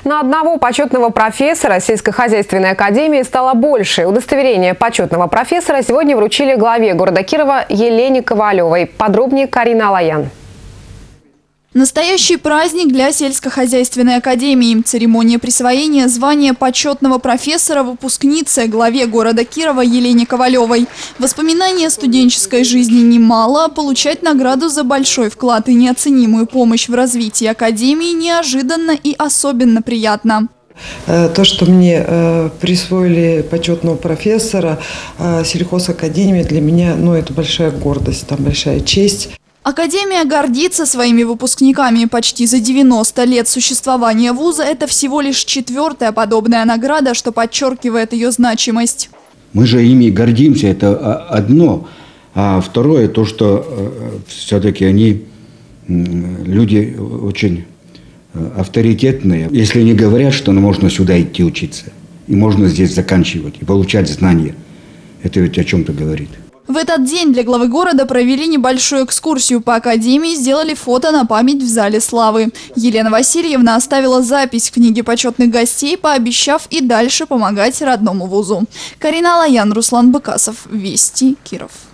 На одного почетного профессора сельскохозяйственной академии стало больше. Удостоверение почетного профессора сегодня вручили главе города Кирова Елене Ковалевой. Подробнее Карина Алаян. Настоящий праздник для сельскохозяйственной академии. Церемония присвоения звания почетного профессора выпускнице главе города Кирова Елене Ковалевой. Воспоминания студенческой жизни немало, а получать награду за большой вклад и неоценимую помощь в развитии академии неожиданно и особенно приятно. То, что мне присвоили почетного профессора сельхозакадемии, для меня, это большая гордость, большая честь. Академия гордится своими выпускниками. Почти за 90 лет существования вуза это всего лишь 4-я подобная награда, что подчеркивает ее значимость. Мы же ими гордимся, это одно. А второе, то, что все-таки они люди очень авторитетные. Если они говорят, что можно сюда идти учиться, и можно здесь заканчивать, и получать знания, это ведь о чем-то говорит. В этот день для главы города провели небольшую экскурсию по академии, сделали фото на память в зале славы. Елена Васильевна оставила запись в книге почетных гостей, пообещав и дальше помогать родному вузу. Карина Алаян, Руслан Быкасов. Вести, Киров.